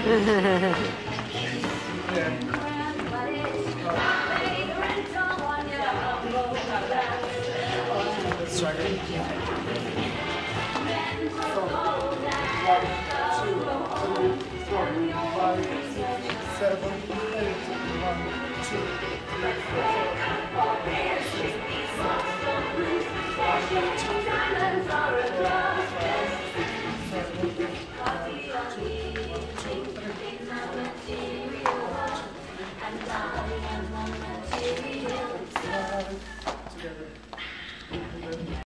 Let's try it. 7, 8, 1, 2, 3, 4, 5, 6, 7, 8, 1, 2.